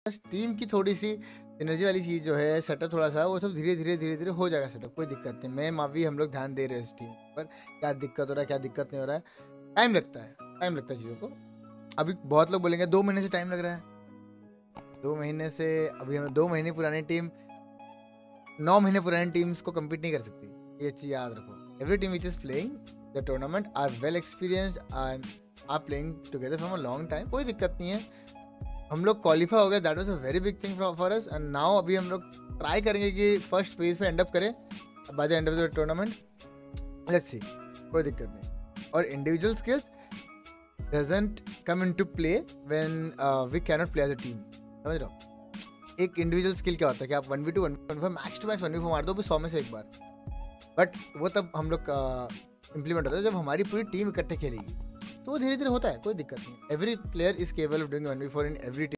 Team की थोड़ी सी energy वाली चीज जो है, सेटअप थोड़ा सा, वो सब धीरे धीरे हो जाएगा सेटअप, कोई दिक्कत नहीं। मैं मावी हम लोग ध्यान दे रहे हैं इस टीम पर, क्या दिक्कत हो रहा है क्या दिक्कत नहीं हो रहा है। टाइम लगता है, टाइम लगता है चीज़ों को। अभी बहुत लोग बोलेंगे 2 महीने से टाइम लग रहा है, 2 महीने से, अभी हम 2 महीने पुरानी टीम 9 महीने पुरानी टीम्स को कम्पीट नहीं कर सकती, ये चीज याद रखो। Every team which is playing the tournament are well experienced and are playing together from a long time, कोई दिक्कत नहीं है। हम लोग क्वालिफाई हो गए, that was a very big thing for us. And now अभी हम लोग ट्राई करेंगे कि फर्स्ट फेज पे एंड अप करें by the end of the tournament, let's see, कोई दिक्कत नहीं। और individual skills doesn't come into play when we can not play as a team, समझ रहे हो। एक इंडिविजुअल स्किल क्या होता है कि आप 1v2 1v4 max to max 1v4 मार दो भी 100 में से एक बार, बट वो तब हम लोग इम्प्लीमेंट होता है जब हमारी पूरी टीम इकट्ठे खेलेगी, तो वो धीरे धीरे होता है, कोई दिक्कत नहीं। Every player is capable of doing 1v4 in every